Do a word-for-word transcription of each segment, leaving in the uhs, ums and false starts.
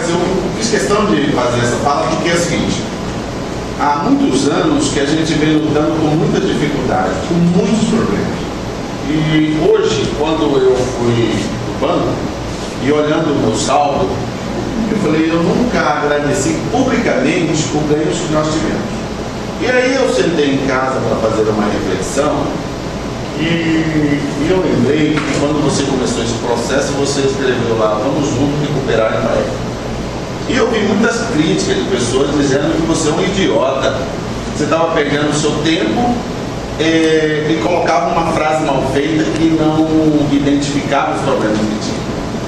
eu fiz questão de fazer essa fala porque é o seguinte: há muitos anos que a gente vem lutando com muita dificuldade, com muitos problemas. E hoje, quando eu fui no banco e olhando o meu saldo, eu falei, eu nunca agradeci publicamente o ganho que nós tivemos. E aí eu sentei em casa para fazer uma reflexão e, e eu lembrei que quando você começou esse processo, você escreveu lá, vamos juntos recuperar a Ipaé. E eu vi muitas críticas de pessoas dizendo que você é um idiota, você estava pegando o seu tempo é, e colocava uma frase mal feita que não identificava os problemas que tinha.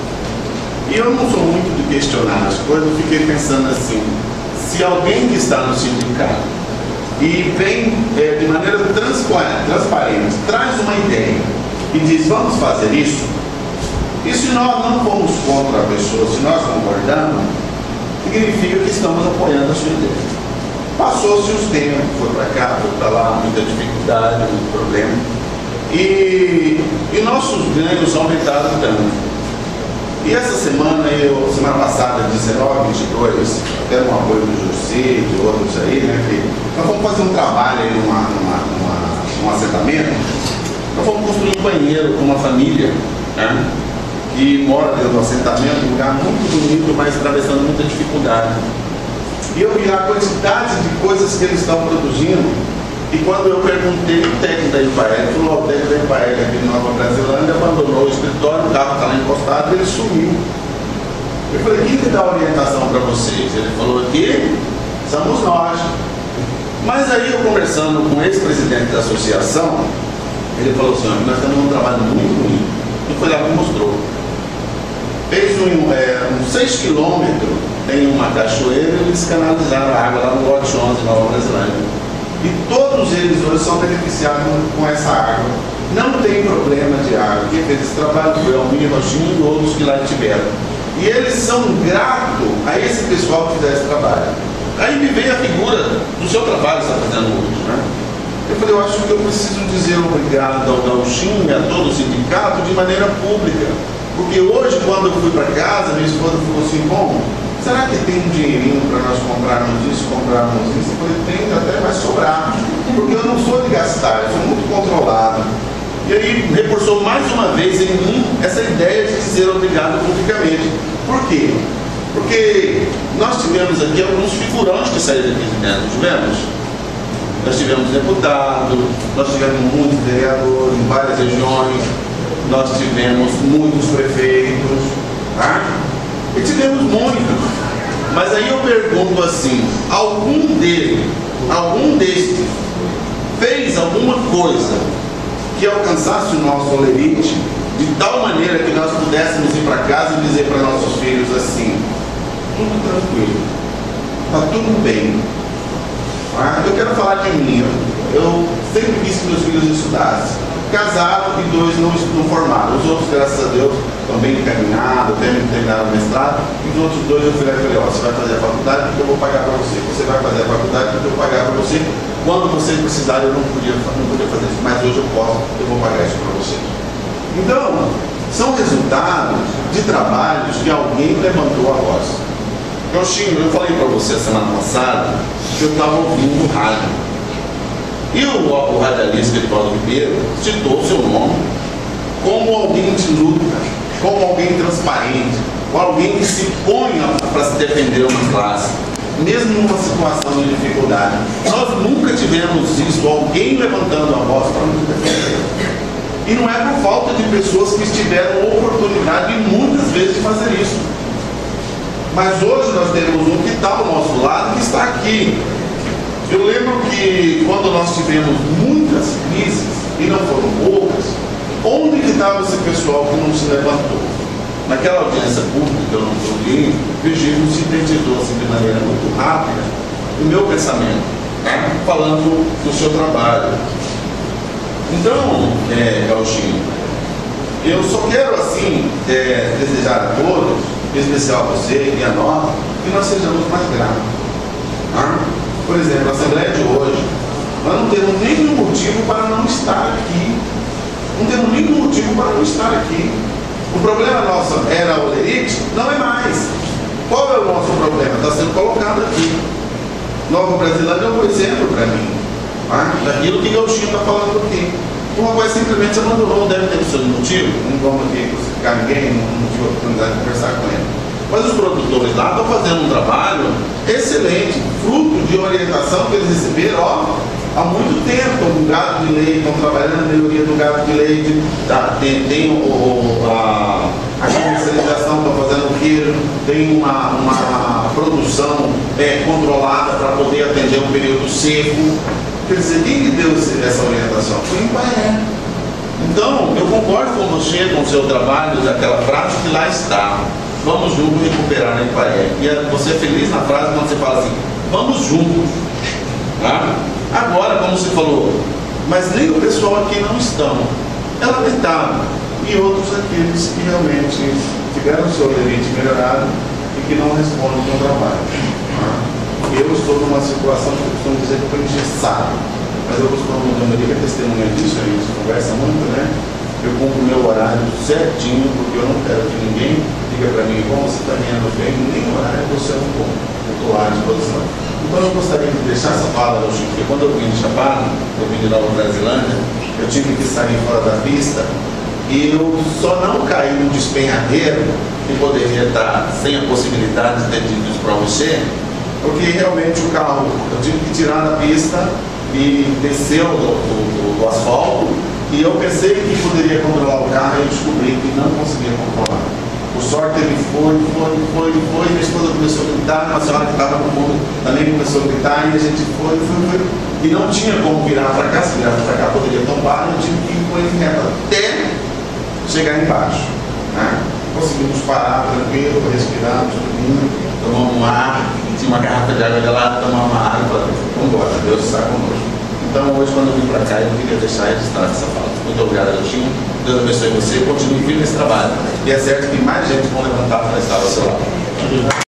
E eu não sou muito de questionar as coisas, eu fiquei pensando assim, se alguém que está no sindicato e vem é, de maneira transparente, transparente, traz uma ideia e diz, vamos fazer isso, e se nós não formos contra a pessoa, se nós concordamos, significa que estamos apoiando a sua ideia. Passou-se os tempos, foi para cá, foi para lá, muita dificuldade, muito problema, e, e nossos ganhos aumentaram tanto. E essa semana, eu, semana passada, dezenove, vinte e dois, até com o apoio do José e de outros aí, né, que nós fomos fazer um trabalho aí numa, numa, numa, num assentamento, nós fomos construir um banheiro com uma família, né, que mora dentro do assentamento, um lugar muito bonito, mas atravessando muita dificuldade. E eu vi a quantidade de coisas que eles estão produzindo. E quando eu perguntei, o técnico da Ipaé, ele falou, o técnico da Ipaé aqui em Nova Brasilândia abandonou o escritório, o carro está lá encostado e ele sumiu. Eu falei, quem que dá orientação para vocês? Ele falou, aqui somos nós. Mas aí eu conversando com o ex-presidente da associação, ele falou assim, nós temos um trabalho muito ruim. E foi lá que mostrou. Fez um, é, uns seis quilômetros, tem uma cachoeira e eles canalizaram a água lá no lote onze, Nova Brasilândia. E todos eles hoje são beneficiados com essa água. Não tem problema de água. Quem fez esse trabalho foi o Almir Rochinho e outros que lá tiveram. E eles são gratos a esse pessoal que fizer esse trabalho. Aí me veio a figura do seu trabalho que você está fazendo hoje, né? Eu falei, eu acho que eu preciso dizer obrigado ao Gauchinho e a todo o sindicato de maneira pública. Porque hoje, quando eu fui para casa, minha esposa falou assim, bom, será que tem um dinheirinho para nós comprarmos isso, comprarmos isso? Eu falei, tem, até vai sobrar. Porque eu não sou de gastar, eu sou muito controlado. E aí reforçou mais uma vez em mim essa ideia de dizer obrigado publicamente. Por quê? Porque nós tivemos aqui alguns figurantes que saíram daqui de dentro, tivemos? Nós tivemos deputados, nós tivemos muitos vereadores em várias regiões, nós tivemos muitos prefeitos, tá? E tivemos muitos. Mas aí eu pergunto assim, algum deles, algum destes, fez alguma coisa que alcançasse o nosso olerite de tal maneira que nós pudéssemos ir para casa e dizer para nossos filhos assim, tudo tranquilo, está tudo bem. Ah, eu quero falar de mim, eu sempre quis que meus filhos estudassem. Casaram e dois não, não formaram. Os outros, graças a Deus, estão bem encaminhados, terminaram o mestrado. E os outros dois eu falei, falei, ó, você vai fazer a faculdade porque eu vou pagar para você. Você vai fazer a faculdade porque eu vou pagar para você. Quando você precisar, eu não podia, não podia fazer isso, mas hoje eu posso, eu vou pagar isso para você. Então, são resultados de trabalhos que alguém levantou a voz. Gauchinho, eu falei para você a semana passada que eu estava ouvindo o rádio. E o, o radialista Edivaldo Ribeiro citou o seu nome como alguém de luta, como alguém transparente, como alguém que se põe para se defender uma classe, mesmo numa situação de dificuldade. Nós nunca tivemos isso, alguém levantando a voz para nos defender. E não é por falta de pessoas que tiveram oportunidade muitas vezes de fazer isso. Mas hoje nós temos um que está ao nosso lado, que está aqui. Eu lembro que quando nós tivemos muitas crises, e não foram poucas, onde que estava esse pessoal que não se levantou? Naquela audiência pública que eu não ouvi, Virgílio sintetizou assim, de maneira muito rápida o meu pensamento, né? Falando do seu trabalho. Então, é, Gauchinho, eu só quero assim é, desejar a todos, em especial a você e a nós, que nós sejamos mais gratos. Né? Por exemplo, a Assembleia de hoje, nós não temos nenhum motivo para não estar aqui. Não temos nenhum motivo para não estar aqui. O problema nosso era o olerite, não é mais. Qual é o nosso problema? Está sendo colocado aqui. Nova Brasilândia é um exemplo para mim, tá? Daquilo que o Gauchinho está falando aqui. O rapaz simplesmente abandonou, deve ter o seu motivo, não vamos aqui crucificar ninguém, não tive a oportunidade de conversar com ele. Mas os produtores lá estão fazendo um trabalho excelente, fruto de orientação que eles receberam, ó, há muito tempo. O gado de leite, estão trabalhando na melhoria do gado de leite, tá? tem, tem o, o, a, a comercialização, estão fazendo o queijo, tem uma, uma produção é, controlada para poder atender um período seco. Quer dizer, quem lhe deu essa orientação? Foi o Impaé. Então, eu concordo com você, com o seu trabalho, daquela frase que lá está. Vamos juntos recuperar a Impaé. E você é feliz na frase quando você fala assim, vamos juntos. Tá? Agora, como você falou, mas nem o pessoal aqui não estão. É lamentável. E outros aqueles que realmente tiveram o seu limite melhorado e que não respondem com o trabalho. Tá? Eu estou numa situação que eu costumo dizer que eu estou engessado, mas eu costumo, a maioria testemunha disso, a gente conversa muito, né? Eu cumpro o meu horário certinho, porque eu não quero que ninguém diga para mim, bom, você está ganhando bem, nem o horário você não compra, eu estou lá à disposição. Então eu gostaria de deixar essa fala, Chico, porque quando eu vim de Chapada, eu vim de Nova Brasilândia, eu tive que sair fora da pista e eu só não caí no despenhadeiro, que poderia estar sem a possibilidade de ter dito isso para você, porque realmente o carro, eu tive que tirar da pista e descer do, do, do asfalto, e eu pensei que poderia controlar o carro e eu descobri que não conseguia controlar. Por sorte ele foi, foi, foi, foi, e minha esposa começou a gritar, uma senhora que estava no mundo também começou a gritar, e a gente foi, foi, foi, e não tinha como virar para cá, se virar para cá poderia tombar, e eu tive que ir com ele reto até chegar embaixo. Né? Conseguimos parar tranquilo, respiramos, dormimos, tomamos um ar, tinha uma garrafa de água gelada, tomamos uma água e falamos, vamos embora, Deus está conosco. Então hoje, quando eu vim para cá, eu queria deixar registrado essa fala. Muito obrigado, Gauchinho. Deus abençoe você, continue firme nesse trabalho. E é certo que mais gente vão levantar para estar ao seu lado.